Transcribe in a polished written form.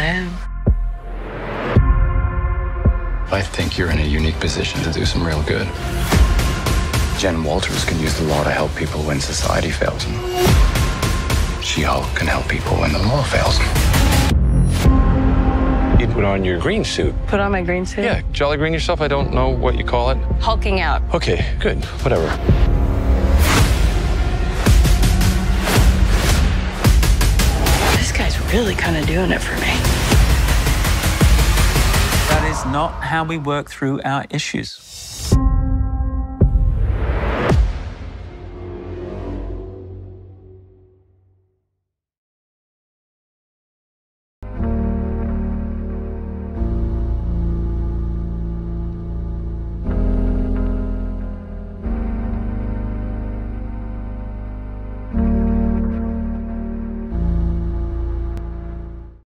am. I think you're in a unique position to do some real good. Jen Walters can use the law to help people when society fails them. She-Hulk can help people when the law fails them. You put on your green suit. Put on my green suit? Yeah, jolly green yourself. I don't know what you call it. Hulking out. Okay, good. Whatever. This guy's really kind of doing it for me. That is not how we work through our issues.